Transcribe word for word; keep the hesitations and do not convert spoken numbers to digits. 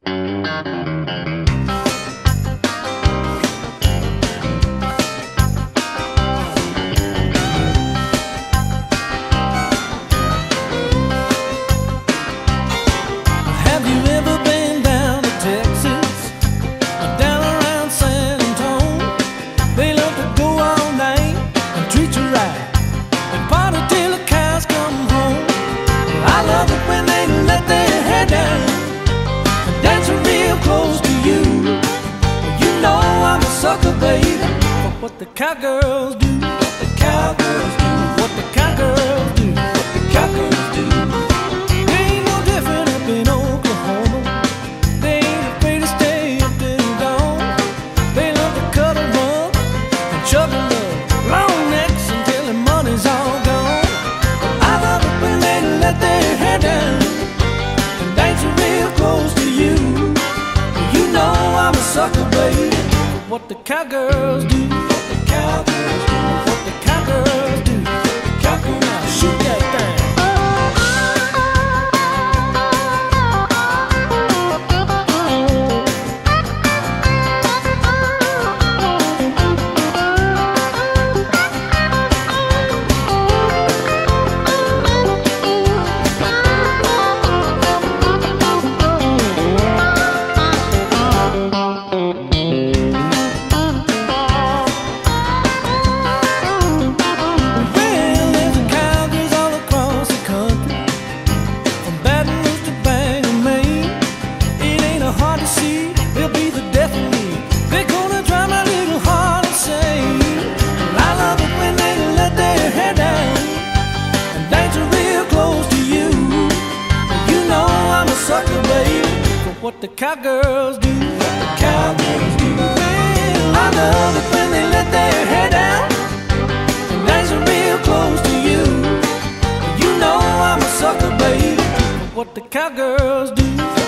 Have you ever been down to Texas or down around San Antonio? They love to go all night and treat you right and party till the cows come home. I love it when they let their hair down and dancing real close to you. You know I'm a sucker, baby, for what the cowgirls do. What the cowgirls do. What the cowgirls do. What the cowgirls do. They ain't no different up in Oklahoma. They ain't afraid to stay up till dawn. They love to cuddle up and chug a love long necks until the money's all gone. I love it when they let their hair down and dancing real close to you. You know I'm a sucker, baby, for what the cowgirls do. What the cowgirls do. What the cowgirls do. Cowgirl, now shoot that thing. What the cowgirls do. What the cowgirls do. Well, I love it when they let their hair down and dancing real close to you. You know I'm a sucker, baby, for what the cowgirls do.